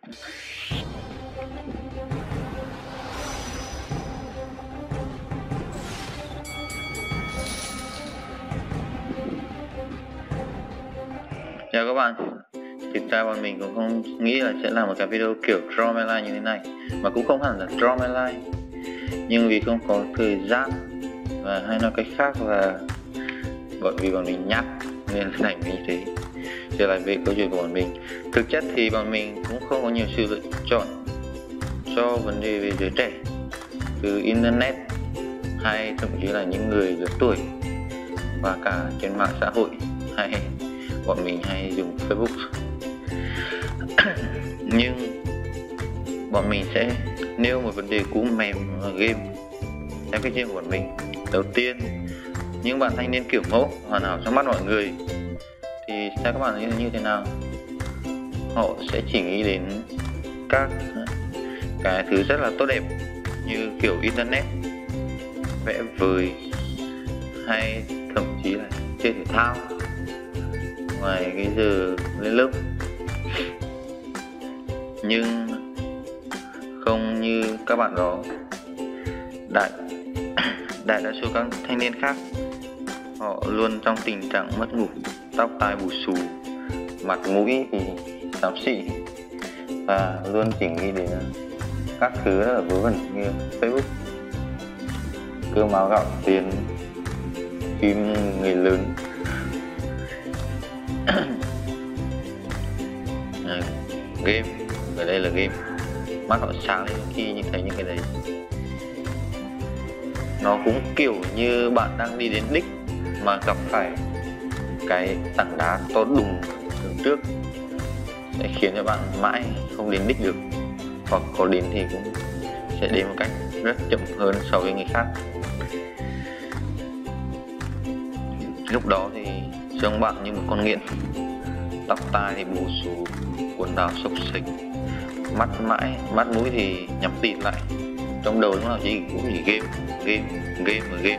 Chào các bạn. Thực ra bọn mình cũng không nghĩ là sẽ làm một cái video kiểu Draw My Line như thế này, mà cũng không hẳn là Draw My Line, nhưng vì không có thời gian, và hay nói cách khác là vì bọn mình nhát nên thành như thế. Trở lại về câu chuyện của bọn mình, thực chất thì bọn mình cũng không có nhiều sự lựa chọn cho vấn đề về giới trẻ, từ internet hay thậm chí là những người lớn tuổi, và cả trên mạng xã hội, hay bọn mình hay dùng Facebook. Nhưng bọn mình sẽ nêu một vấn đề cũ mềm ở game theo cách riêng của bọn mình. Đầu tiên, những bạn thanh niên kiểu mẫu hoàn hảo trong mắt mọi người thì theo các bạn nghĩ như thế nào? Họ sẽ chỉ nghĩ đến các cái thứ rất là tốt đẹp như kiểu internet, vẽ vời, hay thậm chí là chơi thể thao ngoài cái giờ lên lớp. Nhưng không như các bạn đó, đại đa số các thanh niên khác, họ luôn trong tình trạng mất ngủ, tóc tai bù xù, mặt mũi thì xám xị, và luôn chỉ nghĩ đến các thứ rất là vớ vẩn như Facebook, cơm áo gạo tiền, phim người lớn. Game, ở đây là game, mắt họ sáng lên khi nhìn thấy những cái đấy. Nó cũng kiểu như bạn đang đi đến đích mà gặp phải cái tảng đá to đùng đứng trước, sẽ khiến cho bạn mãi không đến đích được, hoặc có đến thì cũng sẽ đến một cách rất chậm hơn so với người khác. Lúc đó thì trông bạn như một con nghiện, tóc tai thì bù xù, quần áo xộc xệch, mắt mũi thì nhắm tịt lại, trong đầu lúc nào cũng chỉ game.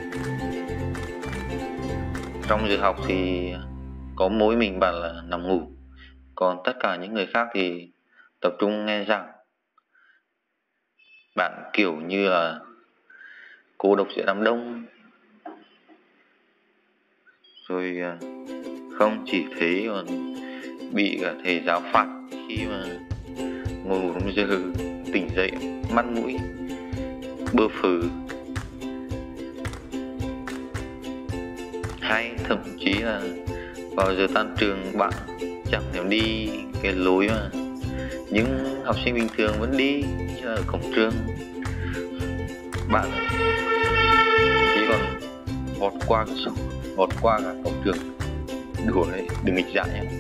Trong giờ học thì có mỗi mình bạn là nằm ngủ, còn tất cả những người khác thì tập trung nghe giảng. Bạn kiểu như là cô độc giữa đám đông, rồi không chỉ thế còn bị cả thầy giáo phạt khi mà ngồi ngủ đúng giờ, tỉnh dậy mắt mũi bơ phừ, hay thậm chí là vào giờ tan trường bạn chẳng thèm đi cái lối mà những học sinh bình thường vẫn đi, như là ở cổng trường. Bạn chỉ còn vọt qua cả cổng trường, đùa đấy, đừng nghịch dại nhé.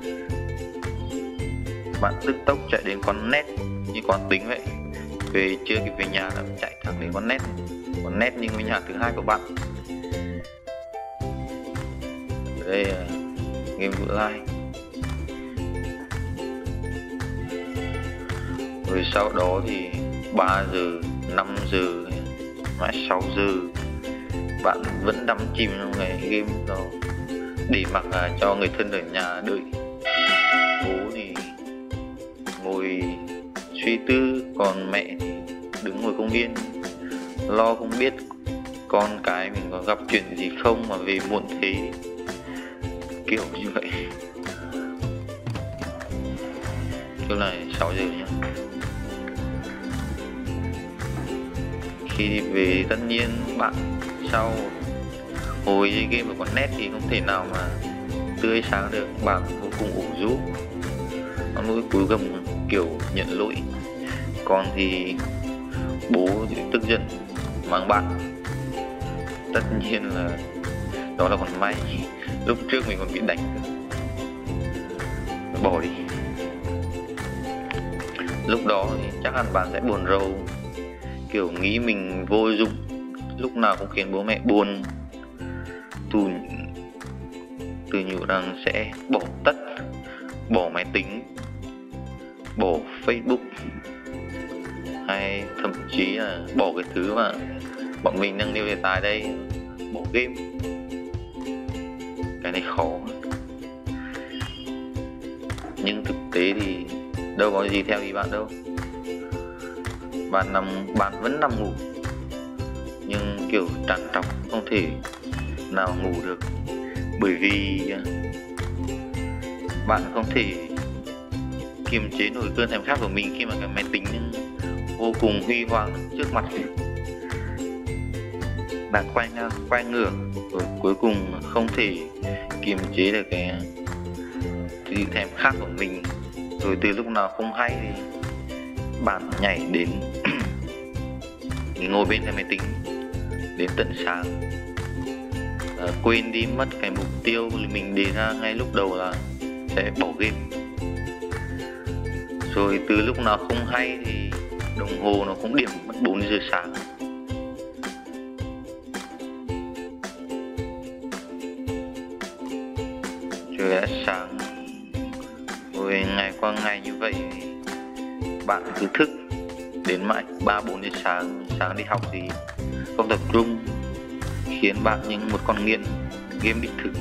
Bạn tức tốc chạy đến quán net như quán tính vậy, về chưa kịp về nhà là chạy thẳng đến quán net như ngôi nhà thứ hai của bạn. Ở đây là game vụ like. Rồi sau đó thì 3 giờ, 5 giờ, mãi 6 giờ bạn vẫn đắm chìm trong cái game đó, để mặc cho người thân ở nhà đợi. Bố thì ngồi suy tư, còn mẹ thì đứng ngồi công viên lo không biết con cái mình có gặp chuyện gì không mà về muộn thế, kiểu như vậy. Chỗ này 6 giờ nhá. Khi đi về tất nhiên bạn sau hồi chơi game ở quán net thì không thể nào mà tươi sáng được, bạn vô cùng ủ rũ, con mũi cúi gầm kiểu nhận lỗi. Còn thì bố thì tức giận mắng bạn. Tất nhiên là đó là còn may, lúc trước mình còn bị đánh, bỏ đi. Lúc đó thì chắc hẳn bạn sẽ buồn rầu, kiểu nghĩ mình vô dụng, lúc nào cũng khiến bố mẹ buồn, tự nhủ rằng sẽ bỏ máy tính, bỏ Facebook, hay thậm chí là bỏ cái thứ mà bọn mình đang nêu đề tài đây, bỏ game. Cái này khó, nhưng thực tế thì đâu có gì theo ý bạn đâu. Bạn vẫn nằm ngủ nhưng kiểu trằn trọc không thể nào ngủ được, bởi vì bạn không thể kiềm chế nổi cơn thèm khát của mình khi mà cái máy tính vô cùng huy hoàng trước mặt đang quay ngang quay ngửa, rồi cuối cùng không thể kiềm chế được cái sự thèm khát của mình. Rồi từ lúc nào không hay thì bạn nhảy đến ngồi bên cái máy tính đến tận sáng, quên đi mất cái mục tiêu mình đề ra ngay lúc đầu là sẽ bỏ game. Rồi từ lúc nào không hay thì đồng hồ nó cũng điểm mất 4 giờ sáng. Trời đã sáng rồi, ngày qua ngày như vậy bạn cứ thức đến mãi 3-4 giờ sáng đi học thì không tập trung, khiến bạn như một con nghiện game đích thực.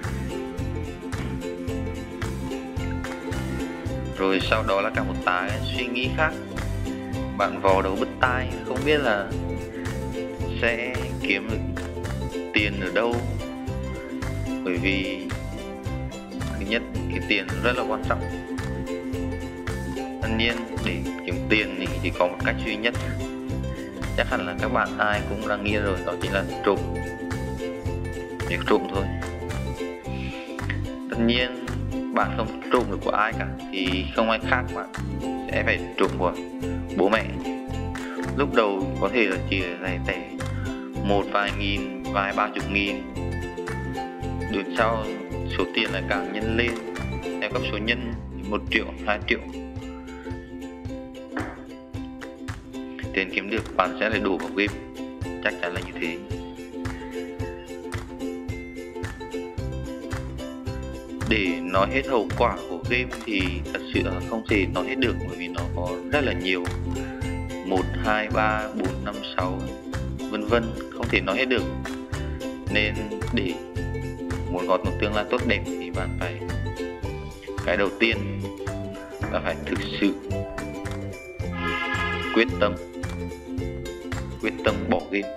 Rồi sau đó là cả một tá suy nghĩ khác, bạn vò đầu bứt tai không biết là sẽ kiếm được tiền ở đâu, bởi vì thứ nhất cái tiền rất là quan trọng. Tất nhiên để kiếm tiền thì chỉ có một cách duy nhất, chắc hẳn là các bạn ai cũng đang nghĩ rồi, đó chính là trộm. Việc trộm thôi. Tất nhiên bạn không trộm được của ai cả thì không ai khác bạn sẽ phải trộm của bố mẹ. Lúc đầu có thể là chỉ là tẻ một vài nghìn, vài 30 nghìn, đến sau số tiền lại càng nhân lên theo cấp số nhân 1 triệu, 2 triệu. Tiền kiếm được bạn sẽ lại đổ vào game, chắc chắn là như thế. Để nói hết hậu quả của game thì thật sự là không thể nói hết được, bởi vì nó có rất là nhiều, 1, 2, 3, 4, 5, 6 vân vân, không thể nói hết được. Nên để muốn có một tương lai tốt đẹp thì bạn phải, cái đầu tiên là phải thực sự quyết tâm bỏ game.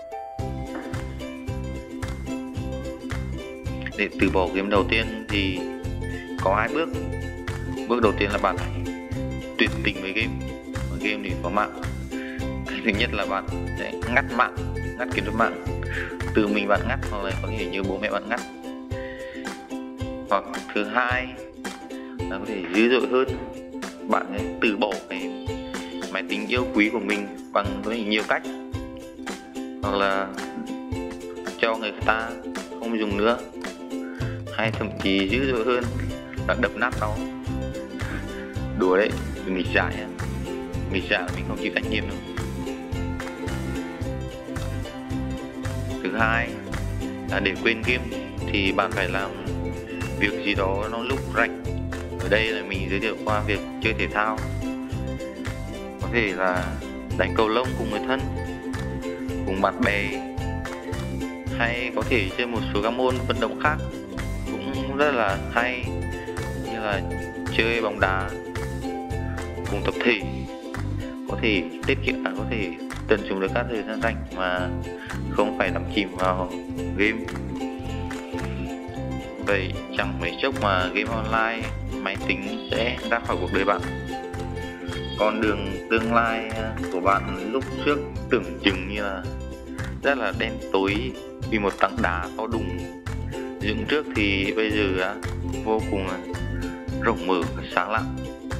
Để từ bỏ game đầu tiên thì có 2 bước. Bước đầu tiên là bạn phải tuyệt tình với game. Ở game thì có mạng. Cái thứ nhất là bạn sẽ ngắt mạng, ngắt kiến thức mạng. Từ mình bạn ngắt, hoặc là có thể như bố mẹ bạn ngắt. Hoặc thứ hai là có thể dữ dội hơn, bạn sẽ từ bỏ cái máy tính yêu quý của mình bằng với nhiều cách, hoặc là cho người ta không dùng nữa, hay thậm chí dữ dội hơn là đập nát nó. Đùa đấy, đừng nghịch dại nha. Nghịch dại là mình không chịu trách nhiệm đâu. Thứ hai là để quên game thì bạn phải làm việc gì đó nó lúc rảnh. Ở đây là mình giới thiệu qua việc chơi thể thao, có thể là đánh cầu lông cùng người thân, cùng bạn bè, hay có thể chơi một số các môn vận động khác cũng rất là hay, như là chơi bóng đá cùng tập thể, có thể tiết kiệm, có thể tận dụng được các thời gian rảnh mà không phải đắm chìm vào game. Vậy chẳng mấy chốc mà game online, máy tính sẽ ra khỏi cuộc đời bạn. Con đường tương lai của bạn lúc trước tưởng chừng như là rất là đen tối vì một tảng đá to đùng dựng trước, thì bây giờ vô cùng rộng mở và sáng lạng.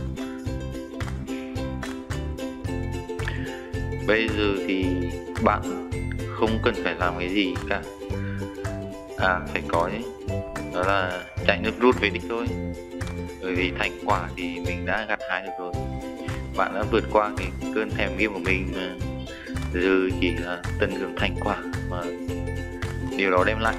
Bây giờ thì bạn không cần phải làm cái gì cả, phải có đấy, đó là chạy nước rút về đích thôi. Bởi vì thành quả thì mình đã gặt hái được rồi. Bạn đã vượt qua cái cơn thèm game của mình, giờ chỉ là tận hưởng thành quả mà điều đó đem lại.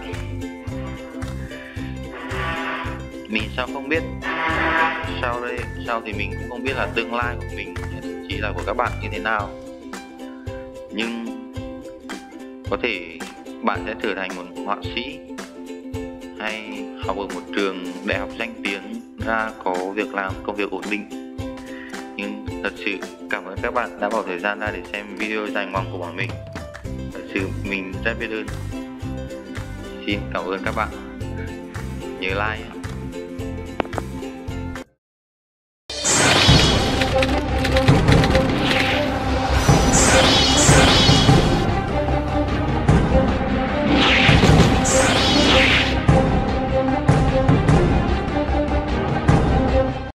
Mình sao không biết, sau thì mình cũng không biết là tương lai của mình, thậm chí là của các bạn như thế nào. Nhưng có thể bạn sẽ trở thành một họa sĩ, hay học ở một trường đại học danh tiếng, ra có việc làm, công việc ổn định, Thật sự cảm ơn các bạn đã bỏ thời gian ra để xem video dài ngoằng của bọn mình. Thật sự mình rất biết ơn. Xin cảm ơn các bạn. Nhớ like.